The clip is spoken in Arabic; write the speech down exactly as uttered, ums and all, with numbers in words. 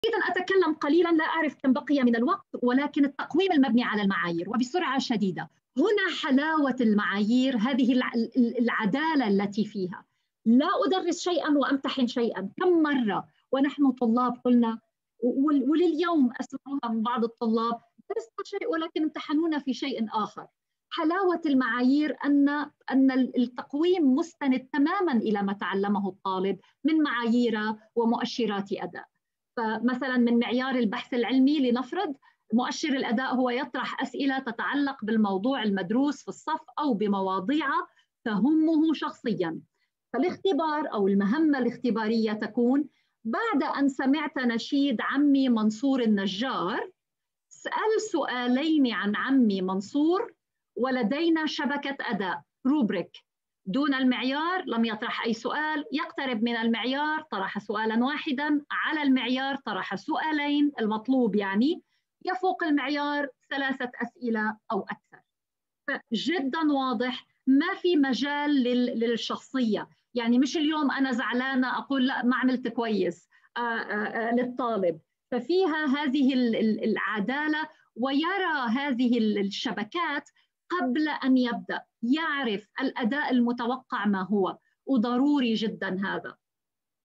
إذا أتكلم قليلا، لا أعرف كم بقي من الوقت، ولكن التقويم المبني على المعايير وبسرعة شديدة. هنا حلاوة المعايير، هذه العدالة التي فيها. لا أدرس شيئا وأمتحن شيئا. كم مرة ونحن طلاب قلنا، ولليوم أسمعها من بعض الطلاب، درسنا شيء ولكن امتحنونا في شيء آخر. حلاوة المعايير أن أن التقويم مستند تماما إلى ما تعلمه الطالب من معايير ومؤشرات أداء. فمثلا من معيار البحث العلمي لنفرض، مؤشر الأداء هو يطرح أسئلة تتعلق بالموضوع المدروس في الصف أو بمواضيع تهمه شخصيا. فالاختبار أو المهمة الاختبارية تكون: بعد أن سمعت نشيد عمي منصور النجار، اسأل سؤالين عن عمي منصور، ولدينا شبكة أداء روبريك. دون المعيار لم يطرح أي سؤال، يقترب من المعيار طرح سؤالا واحدا، على المعيار طرح سؤالين، المطلوب يعني يفوق المعيار ثلاثة أسئلة أو أكثر. فجدا واضح، ما في مجال للشخصية. يعني مش اليوم أنا زعلانة أقول لا ما عملت كويس آآ آآ للطالب. ففيها هذه العدالة، ويرى هذه الشبكات قبل أن يبدأ، يعرف الأداء المتوقع ما هو، وضروري جدا هذا.